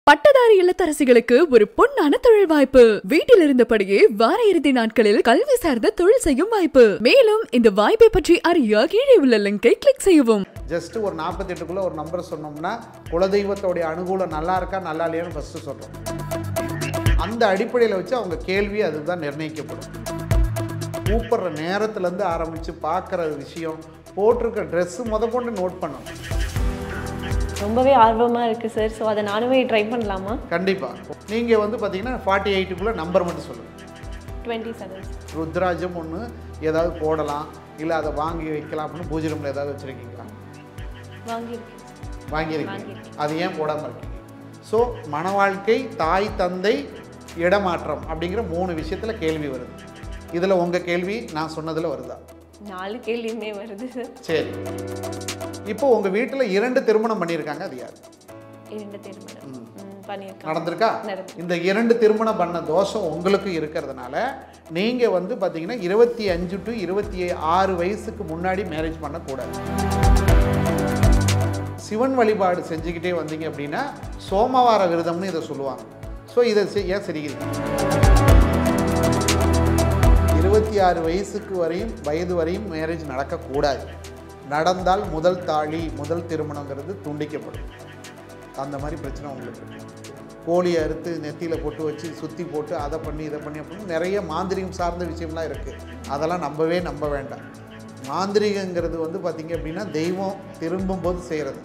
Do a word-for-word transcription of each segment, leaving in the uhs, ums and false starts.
பட்டதாரி இல்லத்தரசிகளுக்கு ஒரு பொன்னான தொழில் வாய்ப்பு. வீட்டில் இருந்தபடியே வார இறுதி நாட்களில் கல்வி சார்ந்த தொழில் செய்யும் வாய்ப்பு. மேலும் இந்த வாய்ப்பை பற்றி அறிய கீழே உள்ள லிங்கை கிளிக் செய்யவும். ஜஸ்ட் ஒரு நாற்பத்தி எட்டுக்குள்ள ஒரு நம்பர் சொன்னோம்னா குலதெய்வத்தோடைய அனுகூலம் நல்லா இருக்கா நல்லா இல்லையான்னு ஃபர்ஸ்ட் சொல்றோம். அந்த அடிப்படையில் வச்சு அவங்க கேள்வி அதுதான் நிர்ணயிக்கப்படும். கூப்பிட்ற நேரத்துலேருந்து ஆரம்பித்து பார்க்குற விஷயம், போட்டிருக்க ட்ரெஸ்ஸு முத கொண்டு நோட் பண்ணணும். ரொம்பவே ஆர்வமாக இருக்குது சார். ஸோ அதை நானுமே ட்ரை பண்ணலாமா? கண்டிப்பாக. நீங்கள் வந்து பார்த்தீங்கன்னா ஃபார்ட்டி எயிட்டுக்குள்ளே நம்பர் மட்டும் சொல்லுங்கள். டுவெண்ட்டி செவன் ருத்ராஜம் ஒன்று ஏதாவது போடலாம், இல்லை அதை வாங்கி வைக்கலாம் அப்படின்னு பூஜை ரூமில் ஏதாவது வச்சுருக்கீங்களா? வாங்கியிருக்கேன். வாங்கியிருக்கீங்க. அது ஏன் போடாமல் இருக்கீங்க? ஸோ மன வாழ்க்கை, தாய் தந்தை, இடமாற்றம் அப்படிங்கிற மூணு விஷயத்தில் கேள்வி வருது. இதில் உங்கள் கேள்வி நான் சொன்னதில் வருதா? நாலு கேள்வியுமே வருது சார். சரி, இப்போ உங்கள் வீட்டில் இரண்டு திருமணம் பண்ணியிருக்காங்க, அது யார்? இரண்டு திருமணம் பண்ணியிருக்காங்க. நடந்திருக்கா? இந்த இரண்டு திருமணம் பண்ண தோஷம் உங்களுக்கு இருக்கிறதுனால நீங்கள் வந்து பார்த்தீங்கன்னா இருபத்தி அஞ்சு டு இருபத்தி ஆறு வயசுக்கு முன்னாடி மேரேஜ் பண்ணக்கூடாது. சிவன் வழிபாடு செஞ்சுக்கிட்டே வந்தீங்க அப்படின்னா சோமவார விரதம்னு இதை சொல்லுவாங்க. ஸோ இதை ஏன் சரிகிறீங்க? இருபத்தி ஆறு வயசுக்கு வரையும் வயது வரையும் மேரேஜ் நடக்கக்கூடாது. நடந்தால் முதல் தாலி, முதல் திருமணங்கிறது துண்டிக்கப்படும். அந்த மாதிரி பிரச்சனை உங்களுக்கு. கோழியை அறுத்து நெத்தியில் போட்டு வச்சு சுற்றி போட்டு அதை பண்ணி இதை பண்ணி அப்படின்னு நிறைய மாந்திரிகம் சார்ந்த விஷயம்லாம் இருக்குது. அதெல்லாம் நம்பவே நம்ப வேண்டாம். மாந்திரிகங்கிறது வந்து பார்த்திங்க அப்படின்னா தெய்வம் திரும்பும்போது செய்கிறது.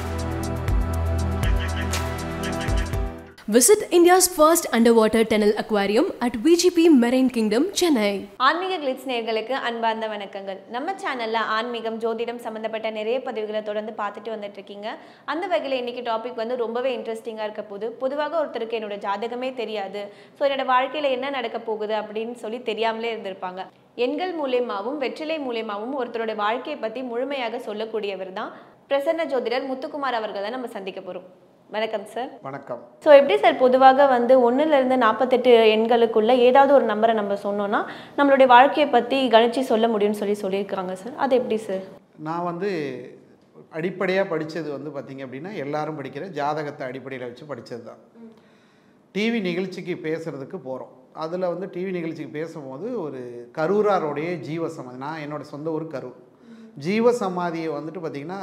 Visit India's first underwater tunnel aquarium at V G P Marine Kingdom, Chennai. ஆன்மீக கிளிட்ஸ் நேயர்களுக்கு அன்பார்ந்த வணக்கங்கள். நம்ம சேனலில் ஆன்மீகம், ஜோதிடம் சம்மந்தப்பட்ட நிறைய பதிவுகளை தொடர்ந்து பார்த்துட்டு வந்துட்டு இருக்கீங்க. அந்த வகையில் இன்றைக்கி டாபிக் வந்து ரொம்பவே இன்ட்ரெஸ்டிங்காக இருக்க போது. பொதுவாக ஒருத்தருக்கு என்னோட ஜாதகமே தெரியாது, ஸோ என்னோட வாழ்க்கையில் என்ன நடக்க போகுது அப்படின்னு சொல்லி தெரியாமலே இருந்திருப்பாங்க. எண்கள் மூலியமாகவும் வெற்றிலை மூலியமாகவும் ஒருத்தரோட வாழ்க்கையை பற்றி முழுமையாக சொல்லக்கூடியவர் தான் பிரசன்ன ஜோதிடர் முத்துக்குமார் அவர்கள் தான் நம்ம சந்திக்க போகிறோம். வணக்கம் சார். வணக்கம். ஸோ எப்படி சார், பொதுவாக வந்து ஒன்றுலேருந்து நாற்பத்தெட்டு எண்களுக்குள்ள ஏதாவது ஒரு நம்பரை நம்ம சொன்னோன்னா நம்மளுடைய வாழ்க்கையை பற்றி கணிச்சு சொல்ல முடியும்னு சொல்லி சொல்லியிருக்காங்க சார். அது எப்படி சார்? நான் வந்து அடிப்படையாக படித்தது வந்து பார்த்திங்க அப்படின்னா எல்லாரும் படிக்கிற ஜாதகத்தை அடிப்படையில் வச்சு படித்தது தான். டிவி நிகழ்ச்சிக்கு பேசுகிறதுக்கு போகிறோம். அதில் வந்து டிவி நிகழ்ச்சிக்கு பேசும்போது ஒரு கரூராரோடைய ஜீவசமாதி, நான் என்னோடய சொந்த ஊர் கரூர், ஜீவசமாதியை வந்துட்டு பார்த்திங்கன்னா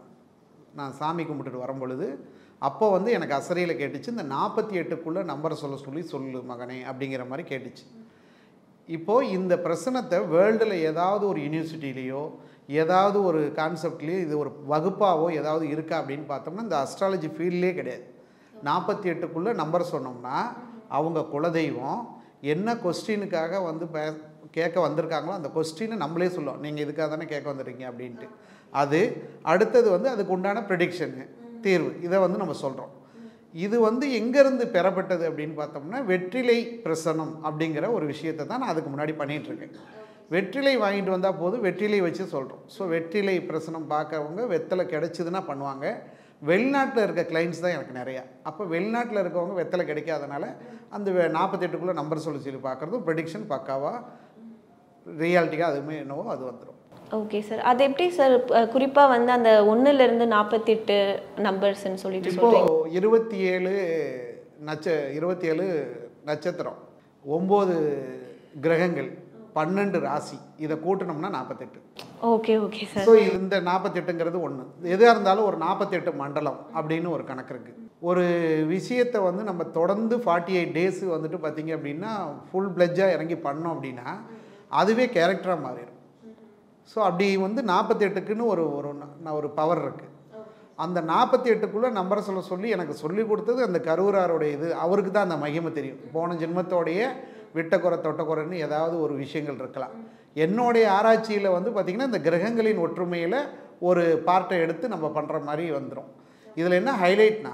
நான் சாமி கும்பிட்டுட்டு வரும் பொழுது அப்போ வந்து எனக்கு அசரையில் கேட்டுச்சு, இந்த நாற்பத்தி எட்டுக்குள்ளே நம்பரை சொல்ல சொல்லி சொல்லு மகனே அப்படிங்கிற மாதிரி கேட்டுச்சு. இப்போது இந்த பிரச்சனத்தை வேர்ல்டில் ஏதாவது ஒரு யூனிவர்சிட்டிலேயோ ஏதாவது ஒரு கான்செப்ட்லேயோ இது ஒரு வகுப்பாவோ ஏதாவது இருக்கா அப்படின்னு பார்த்தோம்னா இந்த அஸ்ட்ராலஜி ஃபீல்ட்லேயே கிடையாது. நாற்பத்தி எட்டுக்குள்ளே நம்பர் சொன்னோம்னா அவங்க குலதெய்வம் என்ன கொஸ்டினுக்காக வந்து பே கேட்க வந்திருக்காங்களோ அந்த கொஸ்டினை நம்மளே சொல்லுவோம், நீங்கள் இதுக்காக தானே கேட்க வந்துருக்கீங்க அப்படின்ட்டு. அது அடுத்தது வந்து அதுக்கு உண்டான ப்ரெடிக்ஷனு, தீர்வு, இதை வந்து நம்ம சொல்கிறோம். இது வந்து எங்கேருந்து பெறப்பட்டது அப்படின்னு பார்த்தோம்னா வெற்றிலை பிரசனம் அப்படிங்கிற ஒரு விஷயத்தை தான் நான் அதுக்கு முன்னாடி பண்ணிகிட்ருக்கேன். வெற்றிலை வாங்கிட்டு வந்தால் போதும், வெற்றிலை வச்சு சொல்கிறோம். ஸோ வெற்றிலை பிரசனம் பார்க்கறவங்க வெத்தலை கிடச்சிதுன்னா பண்ணுவாங்க. வெளிநாட்டில் இருக்க கிளைண்ட்ஸ் தான் எனக்கு நிறையா. அப்போ வெளிநாட்டில் இருக்கவங்க வெத்தலை கிடைக்காதனால அந்த நாற்பத்தெட்டுக்குள்ளே நம்பர் சொல்லி சொல்லி பார்க்குறதும் ப்ரெடிக்ஷன் பக்காவாக ரியாலிட்டிக்காக அதுவுமே என்னவோ அது வந்துடும். Okay sir. அது எப்படி சார் குறிப்பாக வந்து அந்த ஒன்றுலேருந்து நாற்பத்தெட்டு நம்பர்ஸ்ன்னு சொல்லிட்டு இப்போது இருபத்தி ஏழு நட்ச இருபத்தி ஏழு நட்சத்திரம், ஒம்பது கிரகங்கள், பன்னெண்டு ராசி, இதை கூட்டினோம்னா நாற்பத்தெட்டு. Okay okay sir. ஸோ இந்த நாற்பத்தெட்டுங்கிறது ஒன்று. எதாக இருந்தாலும் ஒரு நாற்பத்தெட்டு மண்டலம் அப்படின்னு ஒரு கணக்கு இருக்குது. ஒரு விஷயத்தை வந்து நம்ம தொடர்ந்து ஃபார்ட்டி எயிட் டேஸு வந்துட்டு பார்த்திங்க அப்படின்னா ஃபுல் பிளட்ஜாக இறங்கி பண்ணோம் அப்படின்னா அதுவே கேரக்டராக மாறிடும். ஸோ அப்படி வந்து நாற்பத்தெட்டுக்குன்னு ஒரு ஒரு ஒரு பவர் இருக்குது. அந்த நாற்பத்தி எட்டுக்குள்ளே நம்பரை சொல்ல சொல்லி எனக்கு சொல்லி கொடுத்தது அந்த கரூராரோடைய இது. அவருக்கு தான் அந்த மகிமை தெரியும். போன ஜென்மத்தோடைய விட்டக்குறை தொட்டக்குறைன்னு ஏதாவது ஒரு விஷயங்கள் இருக்கலாம். என்னுடைய ஆராய்ச்சியில் வந்து பார்த்திங்கன்னா இந்த கிரகங்களின் ஒற்றுமையில் ஒரு பார்ட்டை எடுத்து நம்ம பண்ணுற மாதிரி வந்துடும். இதில் என்ன ஹைலைட்னா,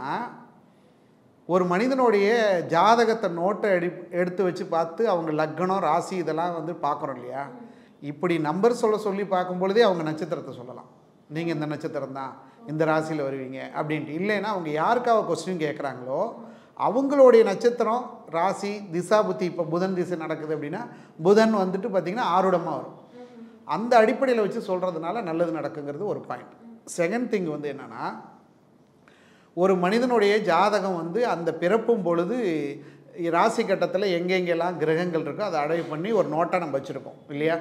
ஒரு மனிதனுடைய ஜாதகத்தை நோட்டை எடி எடுத்து வச்சு பார்த்து அவங்க லக்னம், ராசி இதெல்லாம் வந்து பார்க்குறோம் இல்லையா. இப்படி நம்பர் சொல்ல சொல்லி பார்க்கும்பொழுதே அவங்க நட்சத்திரத்தை சொல்லலாம். நீங்கள் இந்த நட்சத்திரம் தான், இந்த ராசியில் வருவீங்க அப்படின்ட்டு. இல்லைன்னா அவங்க யாருக்காக கொஸ்டின் கேட்குறாங்களோ அவங்களுடைய நட்சத்திரம், ராசி, திசா புத்தி, இப்போ புதன் திசை நடக்குது அப்படின்னா புதன் வந்துட்டு பார்த்திங்கன்னா ஆருடமாக வரும். அந்த அடிப்படையில் வச்சு சொல்கிறதுனால நல்லது நடக்குங்கிறது ஒரு பாயிண்ட். செகண்ட் திங் வந்து என்னென்னா, ஒரு மனிதனுடைய ஜாதகம் வந்து அந்த பிறப்பும் பொழுது ராசி கட்டத்தில் எங்கெங்கெல்லாம் கிரகங்கள் இருக்கோ அதை அடைவு பண்ணி ஒரு நோட்டை நம்ம வச்சுருக்கோம் இல்லையா.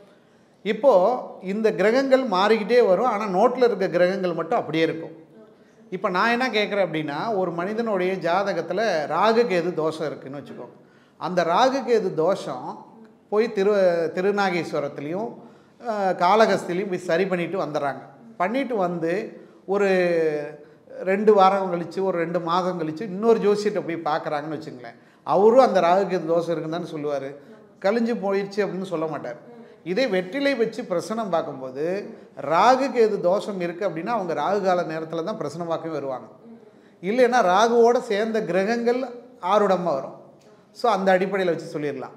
இப்போது இந்த கிரகங்கள் மாறிக்கிட்டே வரும், ஆனால் நோட்டில் இருக்க கிரகங்கள் மட்டும் அப்படியே இருக்கும். இப்போ நான் என்ன கேட்குறேன் அப்படின்னா, ஒரு மனிதனுடைய ஜாதகத்தில் ராகு கேது தோஷம் இருக்குதுன்னு வச்சுக்கோங்க. அந்த ராகு கேது தோஷம் போய் திரு திருநாகேஸ்வரத்துலேயும் காளகஸ்திலையும் போய் சரி பண்ணிட்டு வந்துடுறாங்க. பண்ணிட்டு வந்து ஒரு ரெண்டு வாரம் கழித்து ஒரு ரெண்டு மாதம் கழித்து இன்னொரு ஜோசியத்தை போய் பார்க்குறாங்கன்னு வச்சுங்களேன். அவரும் அந்த ராகு கேது தோஷம் இருக்குன்னு தானே சொல்லுவார், கழிஞ்சு போயிடுச்சு அப்படின்னு சொல்ல மாட்டார். இதே வெற்றிலை வச்சு பிரசனம் பார்க்கும்போது ராகு கேது தோஷம் இருக்குது அப்படின்னா அவங்க ராகு கால நேரத்தில் தான் பிரசனம் பார்க்கவே வருவாங்க. இல்லைன்னா ராகுவோடு சேர்ந்த கிரகங்கள் ஆறுடமாக வரும். ஸோ அந்த அடிப்படையில் வச்சு சொல்லிடலாம்.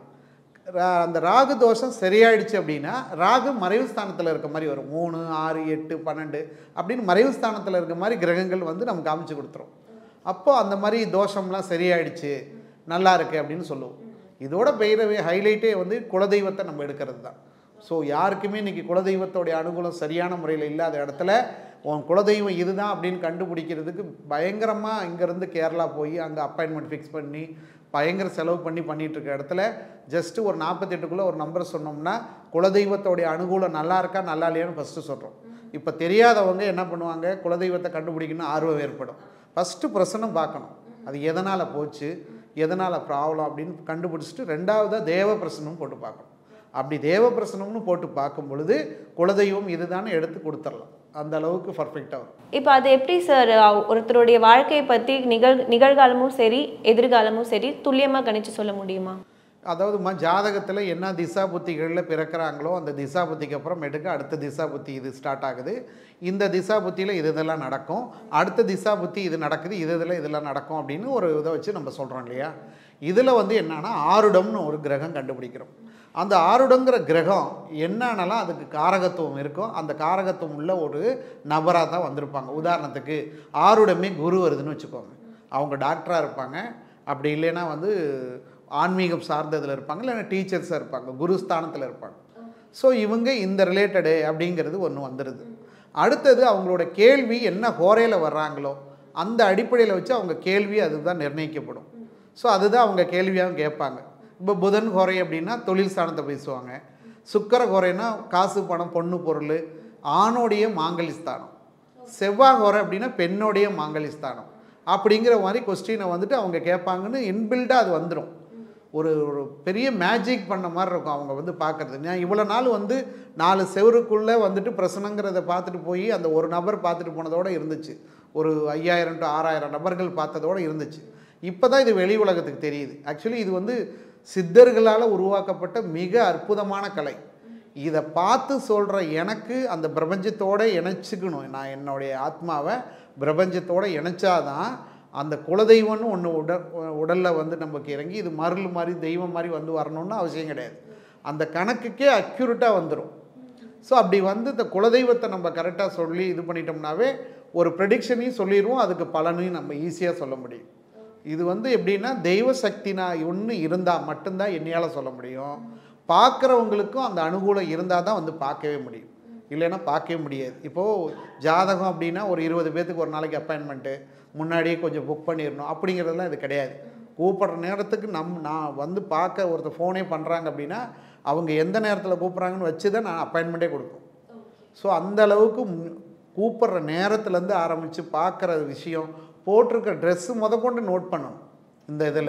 அந்த ராகு தோஷம் சரியாயிடுச்சு அப்படின்னா ராகு மறைவு ஸ்தானத்தில் இருக்க மாதிரி வரும். மூணு ஆறு எட்டு பன்னெண்டு அப்படின்னு மறைவு ஸ்தானத்தில் இருக்க மாதிரி கிரகங்கள் வந்து நமக்கு காமிச்சு கொடுத்துரும். அப்போது அந்த மாதிரி தோஷம்லாம் சரியாயிடுச்சு, நல்லா இருக்குது அப்படின்னு சொல்லுவோம். இதோட பெயரவே ஹைலைட்டே வந்து குலதெய்வத்தை நம்ம எடுக்கிறது தான். ஸோ யாருக்குமே இன்றைக்கி குலதெய்வத்தோடைய அனுகூலம் சரியான முறையில் இல்லாத இடத்துல உன் குலதெய்வம் இதுதான் அப்படின்னு கண்டுபிடிக்கிறதுக்கு பயங்கரமாக இங்கேருந்து கேரளா போய் அங்கே அப்பாயின்மெண்ட் ஃபிக்ஸ் பண்ணி பயங்கர செலவு பண்ணி பண்ணிகிட்டு இருக்க இடத்துல ஜஸ்ட்டு ஒரு நாற்பத்தெட்டுக்குள்ளே ஒரு நம்பர் சொன்னோம்னா குலதெய்வத்தோடைய அனுகூலம் நல்லா இருக்கா நல்லா இல்லையான்னு ஃபஸ்ட்டு சொல்கிறோம். இப்போ தெரியாதவங்க என்ன பண்ணுவாங்க, குலதெய்வத்தை கண்டுபிடிக்கணும்னு ஆர்வம் ஏற்படும். ஃபஸ்ட்டு பிரசனம் பார்க்கணும், அது எதனால் போச்சு எதனால் ப்ராப்ளம் அப்படின்னு கண்டுபிடிச்சிட்டு ரெண்டாவதாக தேவ பிரசனம் போட்டு பார்க்கணும். அப்படி தேவ பிரசனம்னு போட்டு பார்க்கும் பொழுது குலதெய்வம் இதுதானே எடுத்து கொடுத்துடலாம். அந்த அளவுக்கு பர்ஃபெக்டாக வரும். இப்போ அது எப்படி சார் ஒருத்தருடைய வாழ்க்கையை பற்றி நிகழ் நிகழ்காலமும் சரி எதிர்காலமும் சரி துல்லியமாக கணிச்சு சொல்ல முடியுமா? அதாவதுமா ஜாதகத்தில் என்ன திசா புத்திகளில் பிறக்கிறாங்களோ அந்த திசா புத்திக்கு அப்புறம் எடுக்க அடுத்த திசா புத்தி இது ஸ்டார்ட் ஆகுது. இந்த திசா புத்தியில் இது இதெல்லாம் நடக்கும், அடுத்த திசா புத்தி இது நடக்குது, இது இதில் இதெல்லாம் நடக்கும் அப்படின்னு ஒரு இதை வச்சு நம்ம சொல்கிறோம் இல்லையா. இதில் வந்து என்னன்னா ஆருடம்னு ஒரு கிரகம் கண்டுபிடிக்கிறோம். அந்த ஆருடங்கிற கிரகம் என்னன்னலாம் அதுக்கு காரகத்துவம் இருக்கும், அந்த காரகத்துவம் உள்ள ஒரு நபராக தான் வந்திருப்பாங்க. உதாரணத்துக்கு ஆருடமே குரு வருதுன்னு வச்சுக்கோங்க, அவங்க டாக்டராக இருப்பாங்க, அப்படி இல்லைன்னா வந்து ஆன்மீகம் சார்ந்ததில் இருப்பாங்க, இல்லைன்னா டீச்சர்ஸாக இருப்பாங்க, குருஸ்தானத்தில் இருப்பாங்க. ஸோ இவங்க இந்த ரிலேட்டடு அப்படிங்கிறது ஒன்று வந்துடுது. அடுத்தது அவங்களோட கேள்வி என்ன ஹோரையில் வர்றாங்களோ அந்த அடிப்படையில் வச்சு அவங்க கேள்வி அதுதான் நிர்ணயிக்கப்படும். ஸோ அதுதான் அவங்க கேள்வியாகவும் கேட்பாங்க. இப்போ புதன் ஹோரை அப்படின்னா தொழில் ஸ்தானத்தை பேசுவாங்க, சுக்கர ஹோரைன்னா காசு பணம் பொண்ணு பொருள் ஆணோடைய மாங்கலி ஸ்தானம், செவ்வாய் ஹோரை அப்படின்னா பெண்ணோடைய மாங்கலி ஸ்தானம் அப்படிங்கிற மாதிரி கொஸ்டினை வந்துட்டு அவங்க கேட்பாங்கன்னு இன்பில்டாக அது வந்துடும். ஒரு ஒரு பெரிய மேஜிக் பண்ண மாதிரி இருக்கும் அவங்க வந்து பார்க்குறது. நான் இவ்வளோ நாள் வந்து நாலு செவருக்குள்ளே வந்துட்டு பிரசனங்கிறத பார்த்துட்டு போய் அந்த ஒரு நபர் பார்த்துட்டு போனதோடு இருந்துச்சு, ஒரு ஐயாயிரம் டு ஆறாயிரம் நபர்கள் பார்த்ததோடு இருந்துச்சு. இப்போ தான் இது வெளி உலகத்துக்கு தெரியுது. ஆக்சுவலி இது வந்து சித்தர்களால் உருவாக்கப்பட்ட மிக அற்புதமான கலை. இதை பார்த்து சொல்கிற எனக்கு அந்த பிரபஞ்சத்தோடு இணைச்சிக்கணும், நான் என்னுடைய ஆத்மாவை பிரபஞ்சத்தோடு இணைச்சாதான் அந்த குலதெய்வம்னு ஒன்று உடல் உடலில் வந்து நமக்கு இறங்கி இது மருள் மாதிரி தெய்வம் மாதிரி வந்து வரணும்னு அவசியம் கிடையாது, அந்த கணக்குக்கே அக்யூரேட்டாக வந்துடும். ஸோ அப்படி வந்து இந்த குலதெய்வத்தை நம்ம கரெக்டாக சொல்லி இது பண்ணிட்டோம்னாவே ஒரு ப்ரெடிக்ஷனையும் சொல்லிடுவோம், அதுக்கு பலனையும் நம்ம ஈஸியாக சொல்ல முடியும். இது வந்து எப்படின்னா தெய்வ சக்தி நான் ஒன்று இருந்தால் மட்டும்தான் என்னையால் சொல்ல முடியும். பார்க்குறவங்களுக்கும் அந்த அனுகூலம் இருந்தால் தான் வந்து பார்க்கவே முடியும், இல்லைன்னா பார்க்கவே முடியாது. இப்போது ஜாதகம் அப்படின்னா ஒரு இருபது பேர்த்துக்கு ஒரு நாளைக்கு அப்பாயின்மெண்ட்டு முன்னாடியே கொஞ்சம் புக் பண்ணிடணும் அப்படிங்கிறதுலாம் இது கிடையாது. கூப்பிட்ற நேரத்துக்கு நம் நான் வந்து பார்க்க ஒருத்தர் ஃபோனே பண்ணுறாங்க அப்படின்னா அவங்க எந்த நேரத்தில் கூப்பிட்றாங்கன்னு வச்சு தான் நான் அப்பாயின்மெண்ட்டே கொடுப்போம். ஸோ அந்த அளவுக்கு கூப்பிட்ற நேரத்துலேருந்து ஆரம்பித்து பார்க்குற விஷயம், போட்டிருக்க ட்ரெஸ்ஸு முதற்கொண்டு நோட் பண்ணணும். இந்த இதில்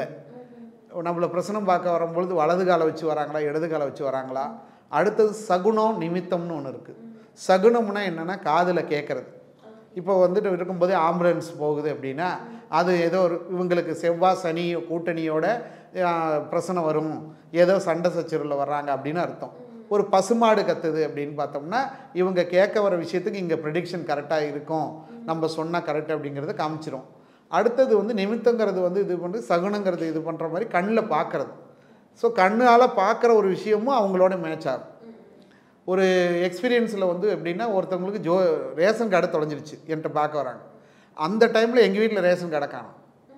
நம்மளை பிரசனம் பார்க்க வரும்பொழுது வலது காலை வச்சு வராங்களா இடது காலை வச்சு வராங்களா. அடுத்தது சகுனம் நிமித்தம்னு ஒன்று இருக்குது. சகுனம்னா என்னென்னா காதில் கேட்குறது. இப்போ வந்துட்டு இருக்கும்போதே ஆம்புலன்ஸ் போகுது அப்படின்னா அது ஏதோ ஒரு இவங்களுக்கு செவ்வாய் சனி கூட்டணியோட பிரசனம் வரும், ஏதோ சண்டை சச்சரவில் வர்றாங்க அப்படின்னு அர்த்தம். ஒரு பசுமாடு கத்துது அப்படின்னு பார்த்தோம்னா இவங்க கேட்க வர விஷயத்துக்கு இங்கே ப்ரெடிக்ஷன் கரெக்டாக இருக்கும், நம்ம சொன்னால் கரெக்ட் அப்படிங்கிறத காமிச்சிரும். அடுத்தது வந்து நிமித்தங்கிறது வந்து இது பண்ணி சகுனங்கிறது இது பண்ணுற மாதிரி கண்ணில் பார்க்குறது. ஸோ கண்ணால் பார்க்குற ஒரு விஷயமும் அவங்களோட மேட்ச் ஆகும். ஒரு எக்ஸ்பீரியன்ஸில் வந்து எப்படின்னா ஒருத்தவங்களுக்கு ஜோ ரேஷன் கார்டு தொலைஞ்சிருச்சு என்கிட்ட பார்க்க வராங்க. அந்த டைமில் எங்கள் வீட்டில் ரேஷன் கார்டை காணும்.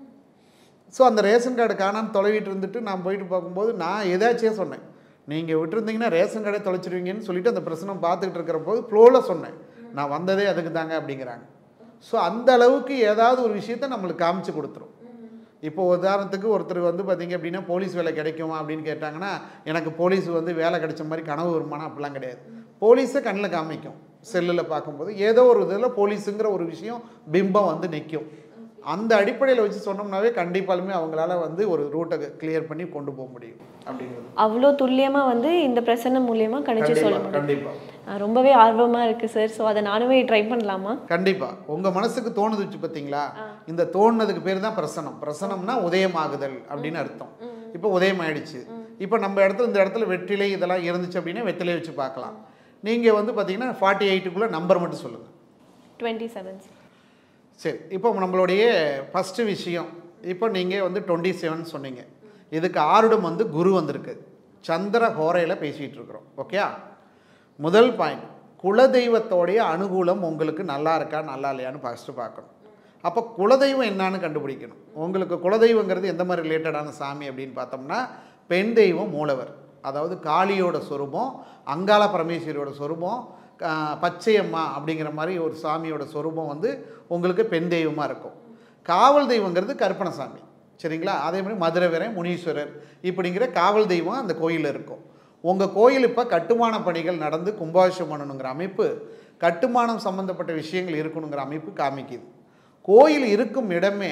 ஸோ அந்த ரேஷன் கார்டு காணான்னு தொலைவிட்டு இருந்துட்டு நான் போயிட்டு பார்க்கும்போது நான் ஏதாச்சியாக சொன்னேன், நீங்கள் விட்டுருந்தீங்கன்னா ரேஷன் கார்டை தொலைச்சிருவீங்கன்னு சொல்லிவிட்டு அந்த பிரச்சனை பார்த்துக்கிட்டு இருக்கிற போது ஃப்ளோவில் சொன்னேன், நான் வந்ததே அதுக்கு தாங்க அப்படிங்கிறாங்க. ஸோ அந்த அளவுக்கு ஏதாவது ஒரு விஷயத்த நம்மளுக்கு காமிச்சு கொடுத்துரும். இப்போ உதாரணத்துக்கு ஒருத்தர் வந்து பார்த்திங்க அப்படின்னா போலீஸ் வேலை கிடைக்குமா அப்படின்னு கேட்டாங்கன்னா, எனக்கு போலீஸ் வந்து வேலை கிடைச்ச மாதிரி கனவு வருமானம் அப்படிலாம் கிடையாது. போலீஸை கண்ணில் காமிக்கும், செல்லில் பார்க்கும்போது ஏதோ ஒரு இதில் போலீஸுங்கிற ஒரு விஷயம் பிம்பம் வந்து நிற்கும். அந்த அடிப்படையில் வச்சு சொன்னோம்னாவே கண்டிப்பாலுமே அவங்களால வந்து ஒரு ரூட்டை கிளியர் பண்ணி கொண்டு போக முடியும் அப்படிங்கிறது. அவ்வளோ துல்லியமாக வந்து இந்த பிரசன்னம் மூலியமாக கணிச்சு சொல்ல முடியும். கண்டிப்பாக ரொம்பவே ஆர்வமாக இருக்குது சார். ஸோ அதை நானுமே ட்ரை பண்ணலாமா? கண்டிப்பாக. உங்கள் மனசுக்கு தோணுது வச்சு பார்த்தீங்களா, இந்த தோணுனதுக்கு பேர் தான் பிரசனம். பிரசனம்னா உதயமாகுதல் அப்படின்னு அர்த்தம். இப்போ உதயம் ஆயிடுச்சு. இப்போ நம்ம இடத்துல இந்த இடத்துல வெற்றிலை இதெல்லாம் இருந்துச்சு அப்படின்னா வெற்றிலை வச்சு பார்க்கலாம். நீங்கள் வந்து பார்த்தீங்கன்னா ஃபார்ட்டி எயிட்டுக்குள்ளே நம்பர் மட்டும் சொல்லுங்கள். Twenty seven. சரி, இப்போ நம்மளுடைய ஃபஸ்ட்டு விஷயம், இப்போ நீங்கள் வந்து டுவெண்ட்டி செவன் சொன்னீங்க. இதுக்கு ஆருடம் வந்து குரு வந்திருக்கு. சந்திர ஹோரையில் பேசிகிட்டு இருக்கிறோம். ஓகே, முதல் பாயிண்ட், குலதெய்வத்தோடைய அனுகூலம் உங்களுக்கு நல்லா இருக்கா நல்லா இல்லையான்னு ஃபஸ்ட்டு பார்க்கணும். அப்போ குலதெய்வம் என்னான்னு கண்டுபிடிக்கணும். உங்களுக்கு குலதெய்வங்கிறது எந்த மாதிரி ரிலேட்டடான சாமி அப்படின்னு பார்த்தோம்னா, பெண் தெய்வம் மூலவர், அதாவது காளியோட சொரூபம், அங்காள பரமேஸ்வரியோட சொரூபம், பச்சையம்மா அப்படிங்கிற மாதிரி ஒரு சாமியோட சொரூபம் வந்து உங்களுக்கு பெண் தெய்வமாக இருக்கும். காவல் தெய்வங்கிறது கருப்பணசாமி, சரிங்களா? அதே மாதிரி மதுரை வீர முனீஸ்வரர் இப்படிங்கிற காவல் தெய்வம் அந்த கோயிலில் இருக்கும். உங்கள் கோயில் இப்போ கட்டுமான பணிகள் நடந்து கும்பாபிஷேகம் பண்ணணுங்கிற அமைப்பு, கட்டுமானம் சம்மந்தப்பட்ட விஷயங்கள் இருக்கணுங்கிற அமைப்பு காமிக்குது. கோயில் இருக்கும் இடமே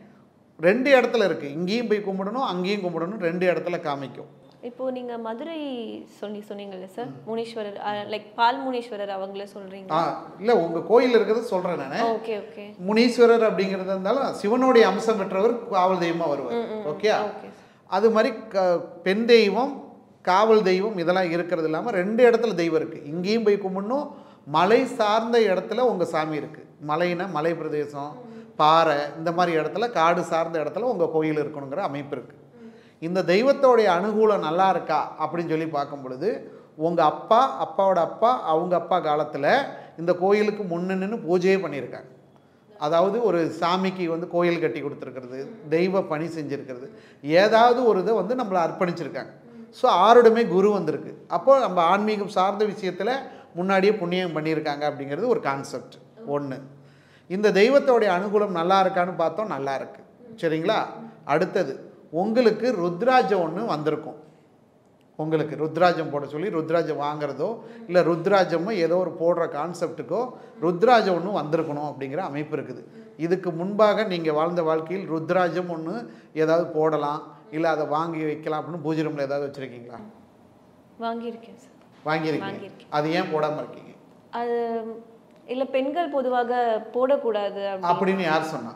ரெண்டு இடத்துல இருக்குது. இங்கேயும் போய் கும்பிடணும், அங்கேயும் கும்பிடணும், ரெண்டு இடத்துல காமிக்கும். இப்போ நீங்க மதுரை சொல்லி சொன்னீங்கல்ல சார், முனீஸ்வரர் லைக் பால் முனீஸ்வரர் அவங்கள சொல்றீங்க? இல்லை, உங்கள் கோயில் இருக்கிறத சொல்கிறேன் நான். Okay okay. முனீஸ்வரர் அப்படிங்கிறது இருந்தாலும் சிவனுடைய அம்சம் பெற்றவர் காவல் தெய்வமாக வருவார். ஓகே, அது மாதிரி க பெண் தெய்வம் காவல் தெய்வம் இதெல்லாம் இருக்கிறது இல்லாமல் ரெண்டு இடத்துல தெய்வம் இருக்குது. இங்கேயும் போய் கும்பிடணும், மலை சார்ந்த இடத்துல உங்கள் சாமி இருக்குது. மலைனா மலை பிரதேசம், பாறை, இந்த மாதிரி இடத்துல காடு சார்ந்த இடத்துல உங்கள் கோயில் இருக்கணுங்கிற அமைப்பு இருக்குது. இந்த தெய்வத்தோடைய அனுகூலம் நல்லா இருக்கா அப்படின்னு சொல்லி பார்க்கும் பொழுது, உங்கள் அப்பா அப்பாவோட அப்பா அவங்க அப்பா காலத்தில் இந்த கோயிலுக்கு முன்னின்னு பூஜையே பண்ணியிருக்காங்க. அதாவது ஒரு சாமிக்கு வந்து கோயில் கட்டி கொடுத்துருக்கிறது, தெய்வ பணி செஞ்சுருக்கிறது, ஏதாவது ஒரு இதை வந்து நம்மளை அர்ப்பணிச்சிருக்காங்க. ஸோ ஆருடமே குரு வந்திருக்கு. அப்போ நம்ம ஆன்மீகம் சார்ந்த விஷயத்தில் முன்னாடியே புண்ணியம் பண்ணியிருக்காங்க அப்படிங்கிறது ஒரு கான்செப்ட் ஒன்று. இந்த தெய்வத்தோடைய அனுகூலம் நல்லா இருக்கான்னு பார்த்தோம், நல்லா இருக்குது, சரிங்களா? அடுத்தது, உங்களுக்கு ருத்ராஜம் ஒன்று வந்திருக்கும். உங்களுக்கு ருத்ராஜம் போட சொல்லி ருத்ராஜம் வாங்குறதோ இல்லை ருத்ராஜமோ ஏதோ ஒரு போடுற கான்செப்டுக்கோ ருத்ராஜம் ஒன்று வந்திருக்கணும் அப்படிங்கிற அமைப்பு இருக்குது. இதுக்கு முன்பாக நீங்கள் வாழ்ந்த வாழ்க்கையில் ருத்ராஜம் ஒன்று ஏதாவது போடலாம், இல்லை அதை வாங்கி வைக்கலாம் அப்படின்னு பூஜை ரூமில் ஏதாவது வச்சுருக்கீங்களா? வாங்கியிருக்கேன் சார். வாங்கியிருக்கீங்க. அது ஏன் போடாமல் இருக்கீங்க? அது இல்லை, பெண்கள் பொதுவாக போடக்கூடாது அப்படின்னு யார் சொன்னா?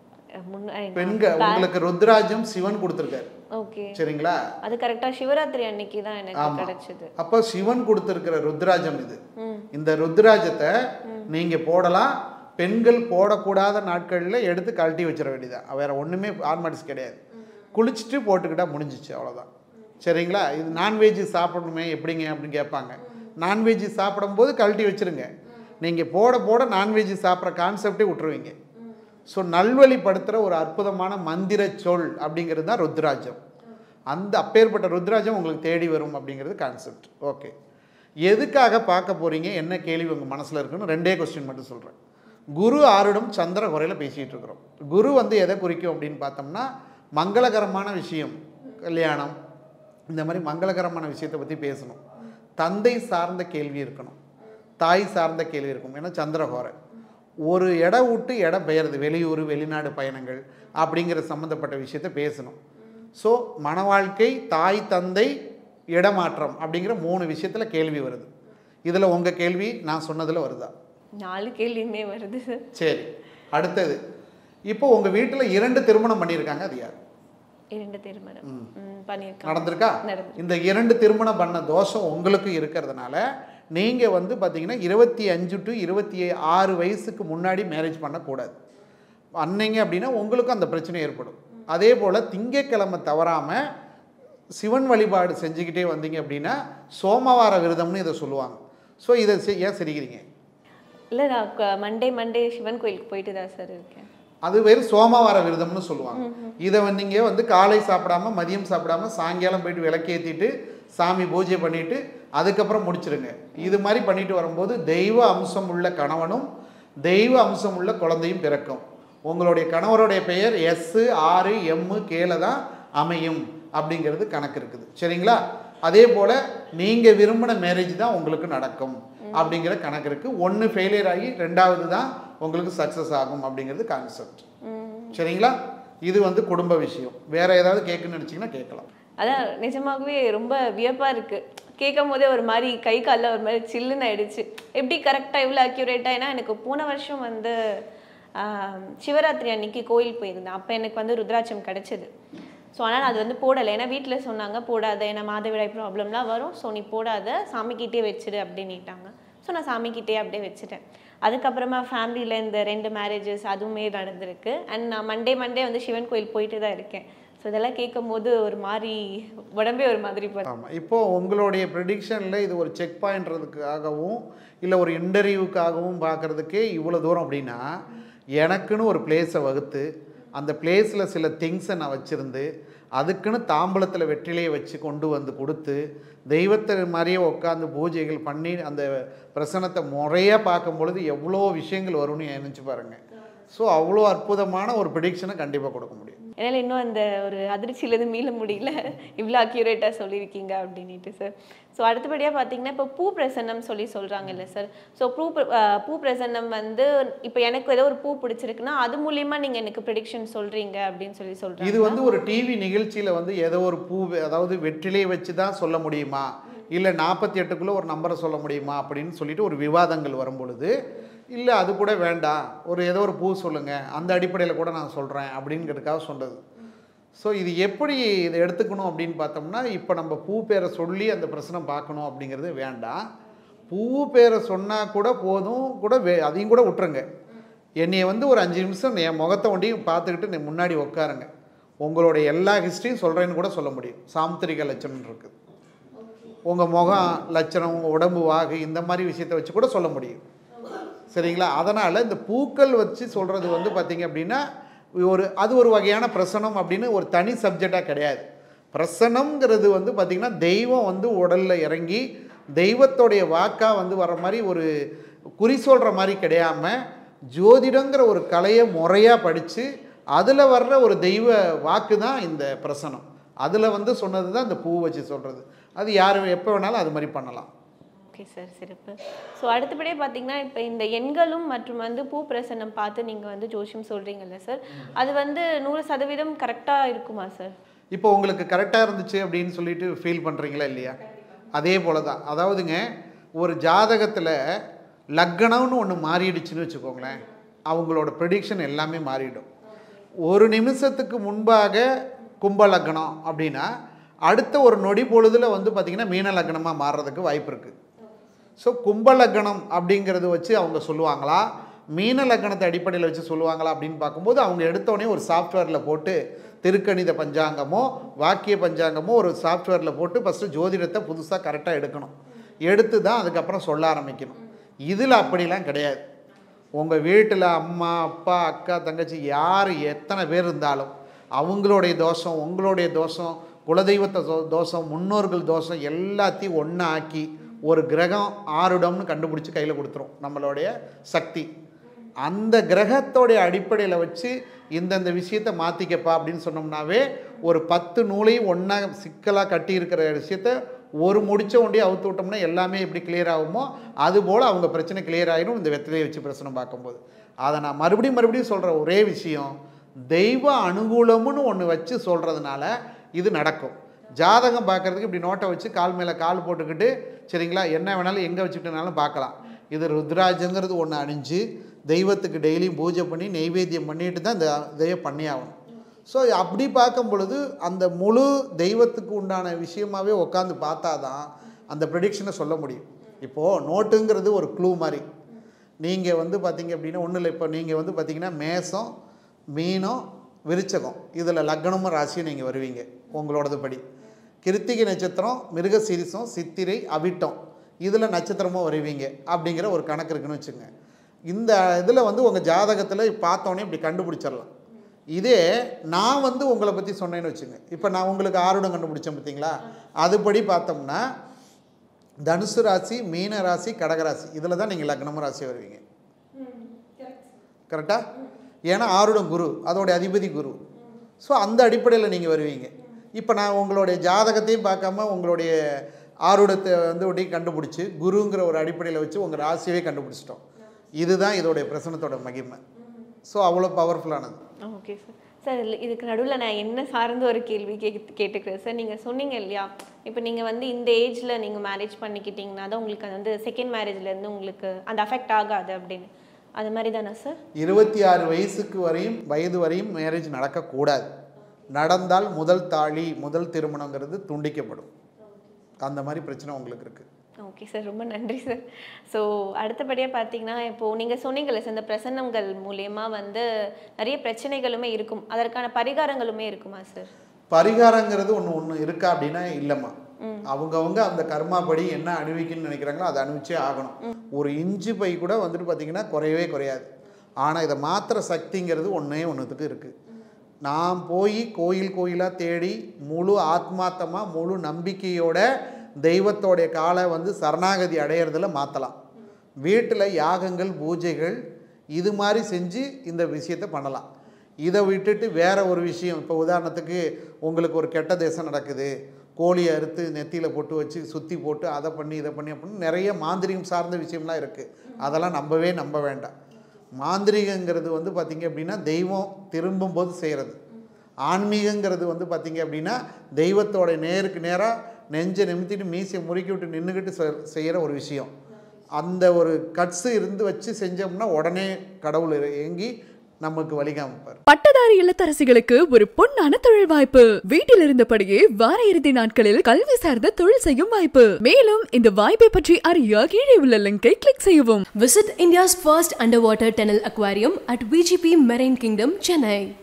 பெண்கள். உங்களுக்கு ருத்ராஜம் சிவன் கொடுத்துருக்காரு. ஓகே, சரிங்களா? அது கரெக்டா சிவராத்திரி அன்னைக்கு தான் எனக்கு கிடைச்சது. அப்போ சிவன் கொடுத்துருக்கிற ருத்ராஜம் இது. இந்த ருத்ராஜத்தை நீங்க போடலாம். பெண்கள் போடக்கூடாத நாட்களில் எடுத்து கழட்டி வச்சிட வேண்டியதான். வேற ஒன்றுமே ஃபார்மாலிட்டிஸ் கிடையாது. குளிச்சுட்டு போட்டுக்கிட்டா முடிஞ்சிச்சு, அவ்வளோதான். சரிங்களா? இது நான்வெஜ் சாப்பிடணுமே எப்படிங்க அப்படின்னு கேட்பாங்க. நான்வெஜ் சாப்பிடும்போது கழட்டி வச்சுருங்க. நீங்கள் போட போட நான்வெஜ் சாப்பிட்ற கான்செப்டே விட்டுருவீங்க. ஸோ நல்வழிப்படுத்துகிற ஒரு அற்புதமான மந்திர சொல் அப்படிங்கிறது தான் ருத்ராஜம். அந்த அப்பேற்பட்ட ருத்ராஜம் உங்களுக்கு தேடி வரும் அப்படிங்கிறது கான்செப்ட். ஓகே, எதுக்காக பார்க்க போகிறீங்க, என்ன கேள்வி உங்கள் மனசில் இருக்குன்னு ரெண்டே கொஸ்டின் மட்டும் சொல்கிறேன். குரு ஆருடம் சந்திர குறையில் பேசிகிட்டு இருக்கிறோம். குரு வந்து எதை குறிக்கும் அப்படின்னு பார்த்தோம்னா, மங்களகரமான விஷயம், கல்யாணம், இந்த மாதிரி மங்களகரமான விஷயத்தை பற்றி பேசணும். தந்தை சார்ந்த கேள்வி இருக்கணும், தாய் சார்ந்த கேள்வி இருக்கும். ஏன்னா சந்திரஹோரை ஒரு இடம் விட்டு இடம் பெயர்றது, வெளியூர் வெளிநாடு பயணங்கள் அப்படிங்கிற சம்மந்தப்பட்ட விஷயத்தை பேசணும். ஸோ மன வாழ்க்கை, தாய் தந்தை, இடமாற்றம் அப்படிங்கிற மூணு விஷயத்தில் கேள்வி வருது. இதில் உங்கள் கேள்வி நான் சொன்னதில் வருதா? நாலு கேள்வியுமே வருது. சரி, அடுத்தது, இப்போ உங்கள் வீட்டில் இரண்டு திருமணம் பண்ணியிருக்காங்க, அது யார்? இரண்டு திருமணம் பண்ணியிருக்காங்க. நடந்திருக்கா? இந்த இரண்டு திருமணம் பண்ண தோஷம் உங்களுக்கு இருக்கிறதுனால நீங்கள் வந்து பார்த்தீங்கன்னா இருபத்தி அஞ்சு டு இருபத்தி ஆறு வயசுக்கு முன்னாடி மேரேஜ் பண்ணக்கூடாது. பண்ணீங்க அப்படின்னா உங்களுக்கும் அந்த பிரச்சனை ஏற்படும். அதே போல் திங்கக்கிழமை தவறாமல் சிவன் வழிபாடு செஞ்சுக்கிட்டே வந்தீங்க அப்படின்னா சோமவார விரதம்னு இதை சொல்லுவாங்க. ஸோ இதை ஏன் சிரிக்கிறீங்க? இல்லை, நான் மண்டே மண்டே சிவன் கோயிலுக்கு போயிட்டு தான் சார் இருக்கேன். அது வேறு சோமவார விரதம்னு சொல்லுவாங்க. இதை நீங்கள் வந்து காலை சாப்பிடாம மதியம் சாப்பிடாம சாயங்காலம் போயிட்டு விளக்கேற்றிட்டு சாமி பூஜை பண்ணிவிட்டு அதுக்கப்புறம் முடிச்சிருங்க. இது மாதிரி பண்ணிட்டு வரும்போது தெய்வ அம்சம் உள்ள கணவனும் தெய்வ அம்சம் உள்ள குழந்தையும் பிறக்கும். உங்களுடைய கணவருடைய பெயர் எஸ் ஆறு எம்மு கேல தான் அமையும் அப்படிங்கிறது கணக்கு இருக்குது. சரிங்களா? அதே போல் நீங்கள் விரும்பின மேரேஜ் தான் உங்களுக்கு நடக்கும் அப்படிங்கிற கணக்கு இருக்குது. ஒன்று ஃபெயிலியர் ஆகி ரெண்டாவது தான் உங்களுக்கு சக்ஸஸ் ஆகும் அப்படிங்கிறது கான்செப்ட். சரிங்களா? இது வந்து குடும்ப விஷயம். வேற ஏதாவது கேட்கணும்னு நினச்சிங்கன்னா கேட்கலாம். அதான் நிஜமாகவே ரொம்ப வியப்பாக இருக்குது. கேட்கும் போதே ஒரு மாதிரி கை காலில் ஒரு மாதிரி சில்லுன்னு ஆயிடுச்சு. எப்படி கரெக்டாக இவ்வளோ அக்யூரேட்டாக? ஏன்னா எனக்கு போன வருஷம் வந்து சிவராத்திரி அன்னைக்கு கோயில் போயிருந்தேன். அப்போ எனக்கு வந்து ருத்ராட்சம் கிடச்சிது. ஸோ ஆனால் அது வந்து போடலை. ஏன்னா வீட்டில் சொன்னாங்க போடாத, ஏன்னா மாதவிடாய் ப்ராப்ளம்லாம் வரும், ஸோ நீ போடாத, சாமிக்கிட்டே வச்சிடு அப்படின்னுட்டாங்க. ஸோ நான் சாமிக்கிட்டே அப்படியே வச்சுட்டேன். அதுக்கப்புறமா ஃபேமிலியில் இந்த ரெண்டு மேரேஜஸ் அதுவுமே நடந்திருக்கு. அண்ட் நான் மண்டே மண்டே வந்து சிவன் கோயில் போயிட்டு தான் இருக்கேன். ஸோ இதெல்லாம் கேட்கும் போது ஒரு மாதிரி உடம்பே ஒரு மாதிரி போகுது. ஆமாம். இப்போது உங்களுடைய ப்ரெடிக்ஷனில் இது ஒரு செக் பாயிண்ட்றதுக்காகவும் இல்லை ஒரு இன்டர்வியூக்காகவும் பார்க்குறதுக்கே இவ்வளோ தூரம் அப்படின்னா, எனக்குன்னு ஒரு பிளேஸை வகுத்து அந்த பிளேஸில் சில திங்ஸை நான் வச்சுருந்து அதுக்குன்னு தாம்பலத்தில் வெற்றிலையை வச்சு கொண்டு வந்து கொடுத்து தெய்வத்தை மாதிரியே உட்காந்து பூஜைகள் பண்ணி அந்த பிரசனத்தை முறையாக பார்க்கும் பொழுது எவ்வளோ விஷயங்கள் வரும்னு நினச்சி பாருங்கள். ஸோ அவ்வளோ அற்புதமான ஒரு ப்ரெடிக்ஷனை கண்டிப்பாக கொடுக்க முடியும். என்னால் இன்னும் அந்த ஒரு அதிர்ச்சியிலேருந்து மீள முடியல, இவ்வளோ அக்யூரேட்டாக சொல்லியிருக்கீங்க அப்படின்ட்டு சார். ஸோ அடுத்தபடியாக பார்த்தீங்கன்னா இப்போ பூ பிரசன்னம் சொல்லி சொல்கிறாங்கல்ல சார். ஸோ பூ பூ பிரசன்னம் வந்து இப்போ எனக்கு ஏதோ ஒரு பூ பிடிச்சிருக்குன்னா அது மூலியமாக நீங்கள் எனக்கு ப்ரெடிக்ஷன் சொல்கிறீங்க அப்படின்னு சொல்லி சொல்கிறீங்க. இது வந்து ஒரு டிவி நிகழ்ச்சியில் வந்து ஏதோ ஒரு பூ, அதாவது வெற்றிலையை வச்சு தான் சொல்ல முடியுமா, இல்லை நாற்பத்தி எட்டுக்குள்ளே ஒரு நம்பரை சொல்ல முடியுமா அப்படின்னு சொல்லிட்டு ஒரு விவாதங்கள் வரும் பொழுது, இல்லை அது கூட வேண்டாம், ஒரு ஏதோ ஒரு பூ சொல்லுங்கள், அந்த அடிப்படையில் கூட நான் சொல்கிறேன் அப்படிங்கிறதுக்காக சொன்னது. ஸோ இது எப்படி இதை எடுத்துக்கணும் அப்படின்னு பார்த்தோம்னா, இப்போ நம்ம பூ பேரை சொல்லி அந்த பிரச்சனை பார்க்கணும் அப்படிங்கிறது வேண்டாம். பூ பேரை சொன்னால் கூட போதும், கூட வே அதையும் கூட விட்டுருங்க. என்னையை வந்து ஒரு அஞ்சு நிமிஷம் என் முகத்தை ஒண்டியும் பார்த்துக்கிட்டு முன்னாடி உட்காருங்க, உங்களுடைய எல்லா ஹிஸ்ட்ரியும் சொல்கிறேன்னு கூட சொல்ல முடியும். சாமுத்திரிக லட்சணம் இருக்குது, உங்கள் முகம் லட்சணம், உங்கள் உடம்பு வாகு, இந்த மாதிரி விஷயத்தை வச்சு கூட சொல்ல முடியும். சரிங்களா? அதனால் இந்த பூக்கள் வச்சு சொல்கிறது வந்து பார்த்திங்க அப்படின்னா ஒரு அது ஒரு வகையான பிரசனம் அப்படின்னு ஒரு தனி சப்ஜெக்டாக கிடையாது. பிரசனம்ங்கிறது வந்து பார்த்திங்கன்னா தெய்வம் வந்து உடலில் இறங்கி தெய்வத்தோடைய வாக்காக வந்து வர மாதிரி ஒரு குறி சொல்கிற மாதிரி கிடையாமல், ஜோதிடங்கிற ஒரு கலையை முறையாக படித்து அதில் வர்ற ஒரு தெய்வ வாக்கு தான் இந்த பிரசனம். அதில் வந்து சொன்னது தான் இந்த பூ வச்சு சொல்கிறது. அது யார் எப்போ வேணாலும் அது மாதிரி பண்ணலாம். ஓகே சார், சிறப்பு. ஸோ அடுத்தபடியே பார்த்தீங்கன்னா இப்போ இந்த எண்களும் மற்றும் வந்து பூ பிரசன்னம் பார்த்து நீங்கள் வந்து ஜோஷியம் சொல்கிறீங்கல்ல சார், அது வந்து நூறு சதவீதம் கரெக்டாக இருக்குமா சார்? இப்போ உங்களுக்கு கரெக்டாக இருந்துச்சு அப்படின்னு சொல்லிட்டு ஃபீல் பண்ணுறீங்களா இல்லையா? அதே போல் தான். அதாவதுங்க, ஒரு ஜாதகத்தில் லக்னம்னு ஒன்று மாறிடுச்சுன்னு வச்சுக்கோங்களேன், அவங்களோட ப்ரெடிக்ஷன் எல்லாமே மாறிடும். ஒரு நிமிஷத்துக்கு முன்பாக கும்ப லக்னம் அப்படின்னா அடுத்த ஒரு நொடி பொழுதில் வந்து பார்த்திங்கன்னா மீன லக்னமாக மாறுறதுக்கு வாய்ப்பு இருக்குது. ஸோ கும்ப லக்னம் அப்படிங்கிறது வச்சு அவங்க சொல்லுவாங்களா, மீன லக்னத்தை அடிப்படையில் வச்சு சொல்லுவாங்களா அப்படின்னு பார்க்கும்போது அவங்க எடுத்தோடனே ஒரு சாஃப்ட்வேரில் போட்டு திருக்கணித பஞ்சாங்கமோ வாக்கிய பஞ்சாங்கமோ ஒரு சாஃப்ட்வேரில் போட்டு ஃபஸ்ட்டு ஜோதிடத்தை புதுசாக கரெக்டாக எடுக்கணும். எடுத்து தான் அதுக்கப்புறம் சொல்ல ஆரம்பிக்கணும். இதில் அப்படிலாம் கிடையாது. உங்கள் வீட்டில் அம்மா அப்பா அக்கா தங்கச்சி யார் எத்தனை பேர் இருந்தாலும் அவங்களுடைய தோஷம், உங்களுடைய தோஷம், குலதெய்வத்தை தோஷம், முன்னோர்கள் தோஷம் எல்லாத்தையும் ஒன்றா ஆக்கி ஒரு கிரகம் ஆறுடம்னு கண்டுபிடிச்சி கையில் கொடுத்துரும் நம்மளுடைய சக்தி. அந்த கிரகத்தோடைய அடிப்படையில் வச்சு இந்தந்த விஷயத்தை மாற்றிக்கப்பா அப்படின்னு சொன்னோம்னாவே ஒரு பத்து நூலையும் ஒன்றா சிக்கலாக கட்டியிருக்கிற விஷயத்த ஒரு முடிச்ச ஒண்டி அவுத்து விட்டோம்னா எல்லாமே எப்படி கிளியர் ஆகுமோ அதுபோல் அவங்க பிரச்சனை கிளியர் ஆகிடும் இந்த வெற்றிலையை வச்சு பிரச்சனை பார்க்கும்போது. அதை நான் மறுபடியும் மறுபடியும் சொல்கிற ஒரே விஷயம், தெய்வ அனுகூலம்னு ஒன்று வச்சு சொல்கிறதுனால இது நடக்கும். ஜாதகம் பார்க்குறதுக்கு இப்படி நோட்டை வச்சு கால் மேலே கால் போட்டுக்கிட்டு சரிங்களா என்ன வேணாலும் எங்கே வச்சுக்கிட்டனாலும் பார்க்கலாம். இது ருத்ராஜங்கிறது ஒன்று அணிஞ்சு தெய்வத்துக்கு டெய்லியும் பூஜை பண்ணி நெய்வேத்தியம் பண்ணிட்டு தான் இந்த இதையே பண்ணி ஆகணும். ஸோ அப்படி பார்க்கும் பொழுது அந்த முழு தெய்வத்துக்கு உண்டான விஷயமாகவே உட்காந்து பார்த்தா தான் அந்த ப்ரெடிக்ஷனை சொல்ல முடியும். இப்போது நோட்டுங்கிறது ஒரு க்ளூ மாதிரி. நீங்கள் வந்து பார்த்திங்க அப்படின்னா ஒன்றும் இல்லை, இப்போ நீங்கள் வந்து பார்த்திங்கன்னா மேசம் மீனம் விருச்சகம் இதில் லக்னமும் ராசியும் நீங்கள் வருவீங்க உங்களோடது படி. கிருத்திகை நட்சத்திரம் மிருகசீரிசம் சித்திரை அவிட்டம் இதில் நட்சத்திரமும் வருவீங்க அப்படிங்கிற ஒரு கணக்கு இருக்குன்னு வச்சுங்க. இந்த இதில் வந்து உங்கள் ஜாதகத்தில் பார்த்தோன்னே இப்படி கண்டுபிடிச்சிடலாம். இதே நான் வந்து உங்களை பற்றி சொன்னேன்னு வச்சுங்க, இப்போ நான் உங்களுக்கு ஆறுடம் கண்டுபிடிச்சேன் பார்த்தீங்களா, அதுபடி பார்த்தோம்னா தனுசு ராசி மீன ராசி கடகராசி இதில் தான் நீங்கள் லக்னமும் ராசி வருவீங்க. கரெக்டாக? ஏன்னா ஆருடம் குரு, அதோடைய அதிபதி குரு. ஸோ அந்த அடிப்படையில் நீங்கள் வருவீங்க. இப்போ நான் உங்களுடைய ஜாதகத்தையும் பார்க்காம உங்களுடைய ஆருடத்தை வந்து ஒட்டி கண்டுபிடிச்சி குருங்கிற ஒரு அடிப்படையில் வச்சு உங்கள் ராசியவே கண்டுபிடிச்சிட்டோம். இதுதான் இதோடைய பிரசனத்தோட மகிமை. ஸோ அவ்வளோ பவர்ஃபுல்லானது. Okay sir. சார் இதுக்கு நடுவில் நான் என்ன சார்ந்த ஒரு கேள்வி கே கேட்டுக்கிறேன் சார். நீங்கள் சொன்னீங்க இல்லையா, இப்போ நீங்கள் வந்து இந்த ஏஜில் நீங்கள் மேரேஜ் பண்ணிக்கிட்டீங்கன்னா தான் உங்களுக்கு அது வந்து செகண்ட் மேரேஜ்லேருந்து உங்களுக்கு அந்த அஃபெக்ட் ஆகாது அப்படின்னு, அது மாதிரி தானே சார்? இருபத்தி ஆறு வயசுக்கு வரையும் வயது வரையும் மேரேஜ் நடக்கக்கூடாது. நடந்தால் முதல் தாலி முதல் திருமணங்கிறது துண்டிக்கப்படும். அந்த மாதிரி பிரச்சனை உங்களுக்கு இருக்குது. ஓகே சார், ரொம்ப நன்றி சார். ஸோ அடுத்தபடியாக பார்த்தீங்கன்னா, இப்போது நீங்கள் சொன்னீங்கல்ல சார், இந்த பிரசன்னங்கள் மூலயமா வந்து நிறைய பிரச்சனைகளுமே இருக்கும், அதற்கான பரிகாரங்களுமே இருக்குமா சார்? பரிகாரங்கிறது ஒன்று ஒன்று இருக்கா அப்படின்னா இல்லைம்மா. அவங்கவுங்க அந்த கர்மாப்படி என்ன அணிவிக்குன்னு நினைக்கிறாங்களோ அதை அணிவிச்சே ஆகணும். ஒரு இஞ்சி பை கூட வந்துட்டு பார்த்திங்கன்னா குறையவே குறையாது. ஆனால் இதை மாத்திர சக்திங்கிறது ஒன்றே ஒன்றுத்துக்கு இருக்குது. நான் போய் கோயில் கோயிலாக தேடி முழு ஆத்மார்த்தமாக முழு நம்பிக்கையோட தெய்வத்தோடைய காலை வந்து சரணாகதி அடையிறதுல மாற்றலாம். வீட்டில் யாகங்கள் பூஜைகள் இது மாதிரி செஞ்சு இந்த விஷயத்தை பண்ணலாம். இதை விட்டுட்டு வேறு ஒரு விஷயம், இப்போ உதாரணத்துக்கு உங்களுக்கு ஒரு கெட்ட தேசம் நடக்குது, கோழியை அறுத்து நெத்தியில் போட்டு வச்சு சுற்றி போட்டு அதை பண்ணி இதை பண்ணி அப்படின்னு நிறைய மாந்திரிகம் சார்ந்த விஷயம்லாம் இருக்குது. அதெல்லாம் நம்பவே நம்ப வேண்டாம். மாந்திரிகங்கிறது வந்து பார்த்திங்க அப்படின்னா தெய்வம் திரும்பும்போது செய்கிறது. ஆன்மீகங்கிறது வந்து பார்த்திங்க அப்படின்னா தெய்வத்தோட நேருக்கு நேராக நெஞ்சை நிமித்திட்டு மீசையை முறுக்கி விட்டு நின்றுக்கிட்டு செய்கிற ஒரு விஷயம். அந்த ஒரு கட்ஸு இருந்து வச்சு செஞ்சோம்னா உடனே கடவுள் இயங்கி நமக்கு வழிகாமிப்பார். பட்டதாரி இல்லத்தரசிகளுக்கு ஒரு பொன்னான தொழில் வாய்ப்பு. வீட்டில் இருந்தபடியே வார இறுதி நாட்களில் கல்வி சார்ந்த தொழில் செய்யும் வாய்ப்பு. மேலும் இந்த வாய்ப்பை பற்றி அறிய கீழே உள்ள லிங்கை கிளிக் செய்யவும். Visit India's first underwater tunnel aquarium at V G P Marine Kingdom, Chennai.